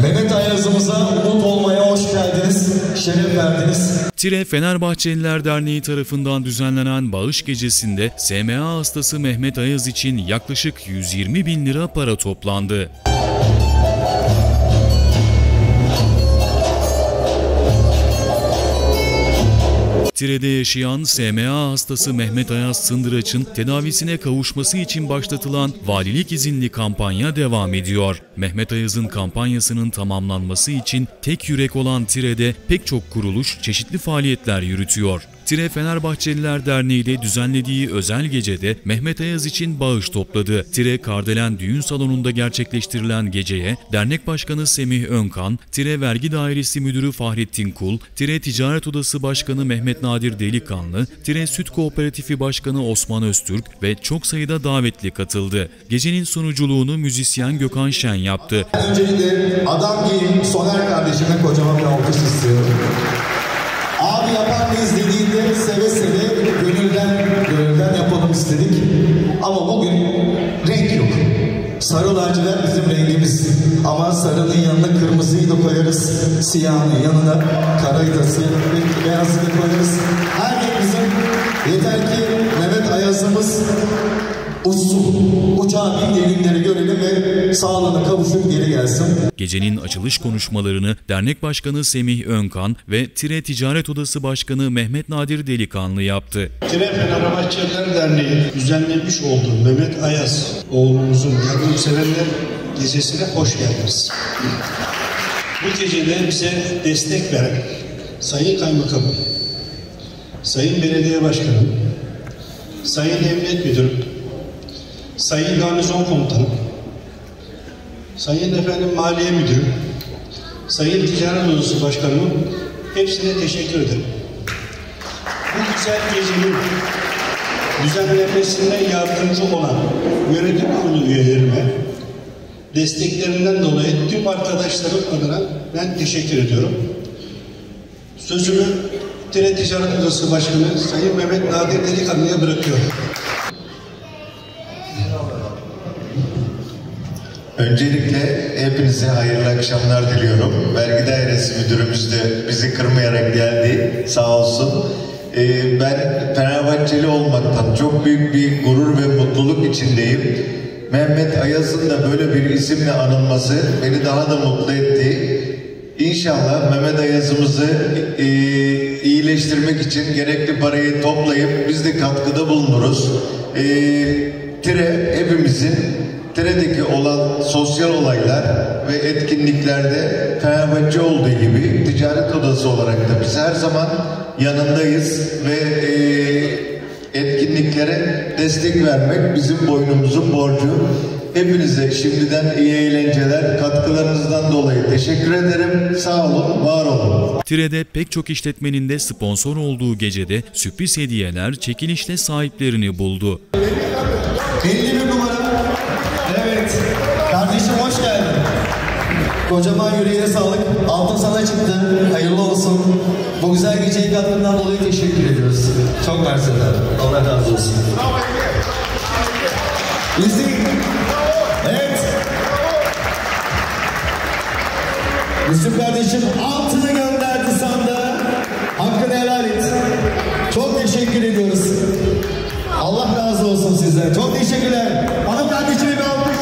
Mehmet Ayaz'ımıza umut olmaya hoş geldiniz, şeref verdiniz. Tire Fenerbahçeliler Derneği tarafından düzenlenen bağış gecesinde SMA hastası Mehmet Ayaz için yaklaşık 120.000 lira para toplandı. Tire'de yaşayan SMA hastası Mehmet Ayaz Sındıraç'ın tedavisine kavuşması için başlatılan valilik izinli kampanya devam ediyor. Mehmet Ayaz'ın kampanyasının tamamlanması için tek yürek olan Tire'de pek çok kuruluş çeşitli faaliyetler yürütüyor. Tire Fenerbahçeliler Derneği ile düzenlediği özel gecede Mehmet Ayaz için bağış topladı. Tire Kardelen Düğün Salonu'nda gerçekleştirilen geceye Dernek Başkanı Semih Önkan, Tire Vergi Dairesi Müdürü Fahrettin Kul, Tire Ticaret Odası Başkanı Mehmet Nadir Delikanlı, Tire Süt Kooperatifi Başkanı Osman Öztürk ve çok sayıda davetli katıldı. Gecenin sunuculuğunu müzisyen Gökhan Şen yaptı. Öncelikle adam giyim Soner kardeşime kocaman bir alkış istiyorum. Abi yapar mıyız dediğinde seve seve gönülden yapalım istedik. Ama bugün renk yok. Sarı lacivert bizim rengimiz. Ama sarının yanına kırmızıyı da koyarız. Siyahın yanına karayı da beyazı da koyarız. Her renk bizim. Yeter ki Mehmet Ayaz'ımız uçsun. Uçağa bindiğinleri görelim ve sağlığına kavuşup geri gelsin. Gecenin açılış konuşmalarını Dernek Başkanı Semih Önkan ve Tire Ticaret Odası Başkanı Mehmet Nadir Delikanlı yaptı. Tire Fenerbahçeliler Derneği düzenlemiş olduğu Mehmet Ayaz oğlumuzun yardımseverler gecesine hoş geldiniz. Bu gecede bize destek veren Sayın Kaymakamım, Sayın Belediye Başkanım, Sayın Emniyet Müdürüm, Sayın Garnizon Komutanım, Sayın Maliye Müdürüm, Sayın Ticaret Odası Başkanım, hepsine teşekkür ederim. Bu güzel gecenin düzenlenmesinde yardımcı olan yönetim kurulu üyelerime desteklerinden dolayı tüm arkadaşlarım adına ben teşekkür ediyorum. Sözümü Tire Ticaret Odası Başkanı Sayın Mehmet Nadir Delikanlı'ya bırakıyorum. Öncelikle hepinize hayırlı akşamlar diliyorum. Vergi Dairesi Müdürümüz de bizi kırmayarak geldi, sağ olsun. Ben Fenerbahçeli olmaktan çok büyük bir gurur ve mutluluk içindeyim. Mehmet Ayaz'ın da böyle bir isimle anılması beni daha da mutlu etti. İnşallah Mehmet Ayaz'ımızı iyileştirmek için gerekli parayı toplayıp biz de katkıda bulunuruz. Tire hepimizin, Tire'deki olan sosyal olaylar ve etkinliklerde Fenerbahçe olduğu gibi ticaret odası olarak da biz her zaman yanındayız ve etkinliklere destek vermek bizim boynumuzun borcu. Hepinize şimdiden iyi eğlenceler, katkılarınızdan dolayı teşekkür ederim. Sağ olun, var olun. Tire'de pek çok işletmenin de sponsor olduğu gecede sürpriz hediyeler çekilişte sahiplerini buldu. 51 numara. Evet. Kardeşim hoş geldin. Kocaman yüreğine sağlık. Altın sana çıktı. Hayırlı olsun. Bu güzel geceye katkından dolayı teşekkür ediyoruz. Çok mersiler. Allah razı olsun. İzleyin. Evet. Yusuf kardeşim altını gönderdi sandığa. Hakkını helal et. Çok teşekkür ediyoruz. Allah razı olsun sizden. Çok teşekkürler. Hanım kardeşime bir alkış.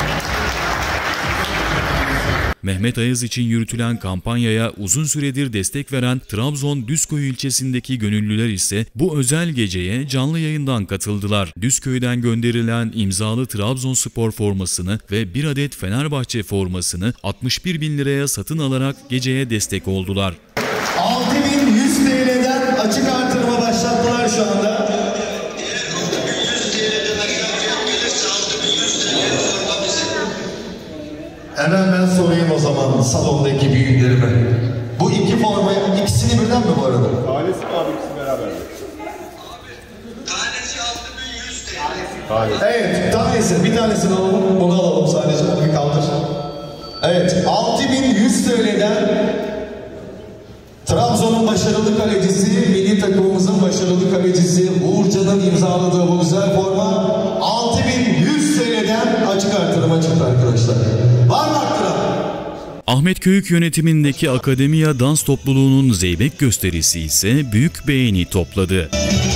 Mehmet Ayaz için yürütülen kampanyaya uzun süredir destek veren Trabzon Düzköy ilçesindeki gönüllüler ise bu özel geceye canlı yayından katıldılar. Düzköy'den gönderilen imzalı Trabzonspor formasını ve bir adet Fenerbahçe formasını 61.000 liraya satın alarak geceye destek oldular. 6.100 TL'den açık artırma başlattılar şu anda. Hemen ben sorayım o zaman salondaki büyüklerime. Bu iki formayı, ikisini birden mi bu arada? Tanesi mi abi, ikisi beraber? Tanesi 6.100 TL. Evet, tanesi. Bir tanesini alalım, bunu alalım sadece, onu bir kaldır. Evet, 6.100 TL'den Trabzon'un başarılı kalecisi, milli takımımızın başarılı kalecisi Uğurcan'ın imzaladığı bu güzel forma 6.100 TL'den açık artırıma çıktı arkadaşlar. Var mı arttıran? Ahmet Köyük yönetimindeki Akademiya Dans Topluluğu'nun zeybek gösterisi ise büyük beğeni topladı.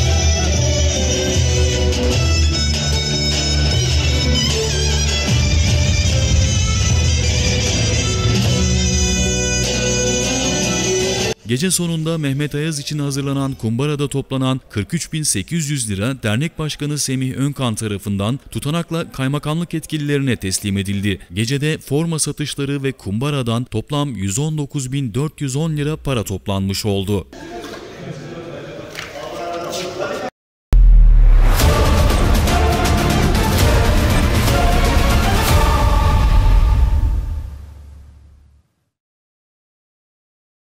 Gece sonunda Mehmet Ayaz için hazırlanan kumbarada toplanan 43.800 lira Dernek Başkanı Semih Önkan tarafından tutanakla kaymakamlık yetkililerine teslim edildi. Gecede forma satışları ve kumbaradan toplam 119.410 lira para toplanmış oldu.